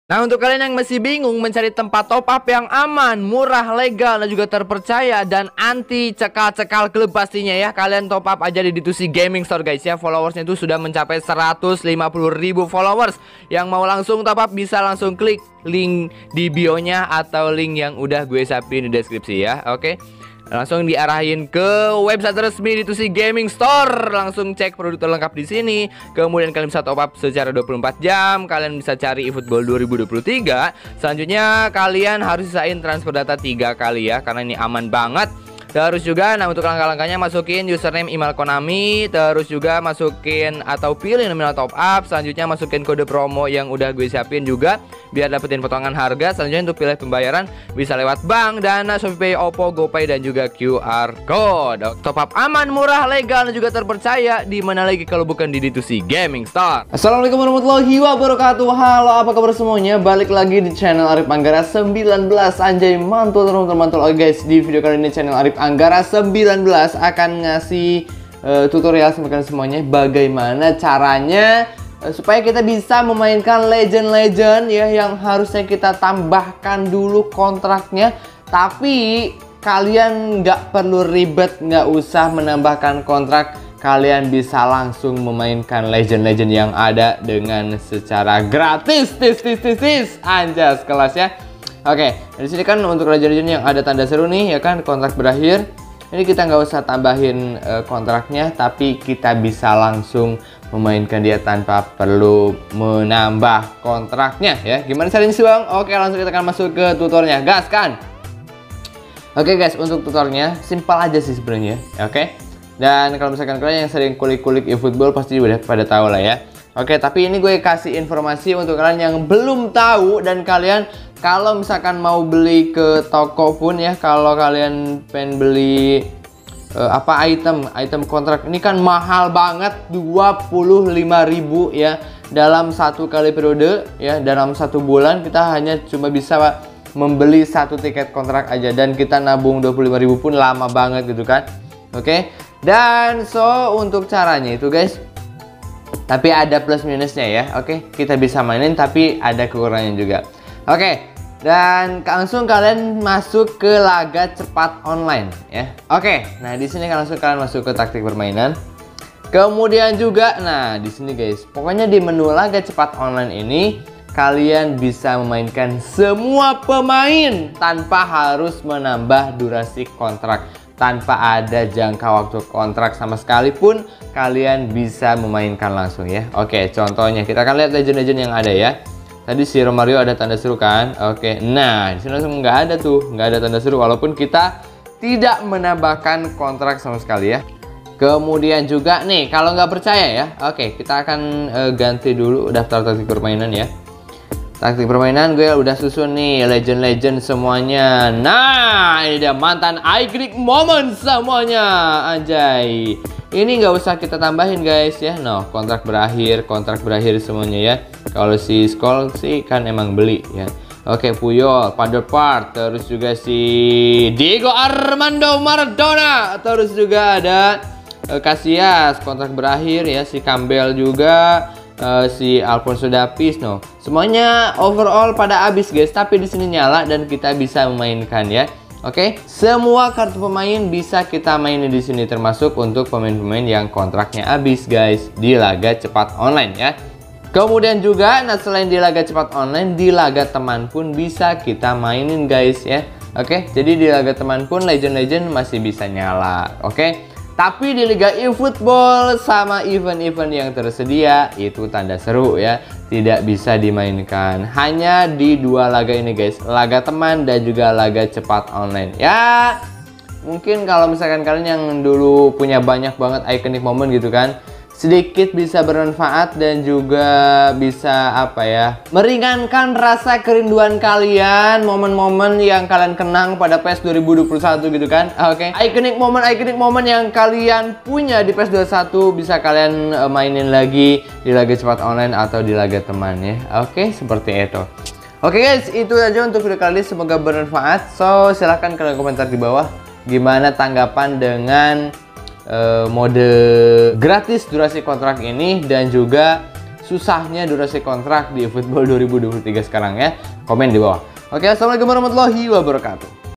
Nah, untuk kalian yang masih bingung mencari tempat top up yang aman, murah, legal, dan juga terpercaya dan anti cekal-cekal klub pastinya ya, kalian top up aja di D2C Gaming Store guys ya. Followersnya itu sudah mencapai 150.000 followers. Yang mau langsung top up bisa langsung klik link di bio-nya atau link yang udah gue sapin di deskripsi ya. Oke. Langsung diarahin ke website resmi D2C Gaming Store. Langsung cek produk terlengkap di sini. Kemudian kalian bisa top up secara 24 jam. Kalian bisa cari eFootball 2023. Selanjutnya kalian harus sisain transfer data 3 kali ya, karena ini aman banget. Terus juga, nah untuk langkah-langkahnya masukin username email Konami. Terus juga masukin atau pilih nominal top up. Selanjutnya masukin kode promo yang udah gue siapin juga biar dapetin potongan harga. Selanjutnya untuk pilih pembayaran bisa lewat bank, Dana, Shopee, Oppo, GoPay, dan juga QR Code. Top up aman, murah, legal, dan juga terpercaya. Di mana lagi kalau bukan di D2C Gaming Store. Assalamualaikum warahmatullahi wabarakatuh. Halo, apa kabar semuanya? Balik lagi di channel Arif Anggara 19. Anjay, mantul teman-teman. Oke guys, di video kali ini channel Arif Anggara 19 akan ngasih tutorial sama kalian semuanya bagaimana caranya supaya kita bisa memainkan legend-legend ya, yang harusnya kita tambahkan dulu kontraknya, tapi kalian nggak perlu ribet, nggak usah menambahkan kontrak. Kalian bisa langsung memainkan legend-legend yang ada dengan secara gratis. Anjas kelas ya. Oke, di sini kan untuk legend-legend yang ada tanda seru nih ya kan, kontrak berakhir. Ini kita nggak usah tambahin kontraknya, tapi kita bisa langsung memainkan dia tanpa perlu menambah kontraknya ya. Gimana caranya sih bang? Oke, langsung kita akan masuk ke tutornya. Gas kan? Oke guys, untuk tutornya simpel aja sih sebenarnya. Oke. Dan kalau misalkan kalian yang sering kulik-kulik eFootball pasti udah pada tahu lah ya. Oke, tapi ini gue kasih informasi untuk kalian yang belum tahu, dan kalian kalau misalkan mau beli ke toko pun ya, kalau kalian pengen beli item kontrak ini kan mahal banget, 25.000 ya dalam satu kali periode ya. Dalam satu bulan kita hanya cuma bisa membeli satu tiket kontrak aja, dan kita nabung 25.000 pun lama banget gitu kan. Oke, dan untuk caranya itu guys, tapi ada plus minusnya ya. Oke, kita bisa mainin tapi ada kekurangannya juga. Oke, dan langsung kalian masuk ke laga cepat online ya. Oke, nah di sini langsung kalian masuk ke taktik permainan. Kemudian juga, nah di sini guys, pokoknya di menu laga cepat online ini kalian bisa memainkan semua pemain tanpa harus menambah durasi kontrak. Tanpa ada jangka waktu kontrak sama sekali pun kalian bisa memainkan langsung ya. Oke, contohnya kita akan lihat legend-legend yang ada ya. Tadi si Romario ada tanda seru kan? Oke, nah di sini langsung nggak ada tuh, nggak ada tanda seru walaupun kita tidak menambahkan kontrak sama sekali ya. Kemudian juga nih, kalau nggak percaya ya, oke kita akan ganti dulu daftar taktik permainan ya. Taktik permainan gue udah susun nih legend-legend semuanya. Nah, ini dia mantan iconic moment semuanya. Anjay. Ini nggak usah kita tambahin guys ya. No, kontrak berakhir semuanya ya. Kalau si Skull sih kan emang beli ya. Oke, Puyol, Padopart, terus juga si Diego Armando Maradona, terus juga ada Casillas, kontrak berakhir ya, si Campbell juga. Si Alfonso Davies, no, semuanya overall pada habis guys, tapi di sini nyala dan kita bisa memainkan ya. Oke, semua kartu pemain bisa kita mainin di sini, termasuk untuk pemain-pemain yang kontraknya habis guys di laga cepat online ya. Kemudian juga, nah selain di laga cepat online, di laga teman pun bisa kita mainin guys ya. Oke, jadi di laga teman pun legend-legend masih bisa nyala. Oke. Tapi di Liga eFootball sama event-event yang tersedia itu tanda seru ya, tidak bisa dimainkan. Hanya di dua laga ini guys, laga teman dan juga laga cepat online. Ya, mungkin kalau misalkan kalian yang dulu punya banyak banget iconic moment gitu kan, sedikit bisa bermanfaat dan juga bisa meringankan rasa kerinduan kalian, momen-momen yang kalian kenang pada PES 2021 gitu kan. Oke, iconic moment yang kalian punya di PES 21 bisa kalian mainin lagi di laga cepat online atau di laga teman ya. Oke, seperti itu. Oke guys, itu aja untuk video kali ini, semoga bermanfaat. So, silahkan kalian komentar di bawah gimana tanggapan dengan mode gratis durasi kontrak ini, dan juga susahnya durasi kontrak di eFootball 2023 sekarang ya? Komen di bawah. Oke, assalamualaikum warahmatullahi wabarakatuh.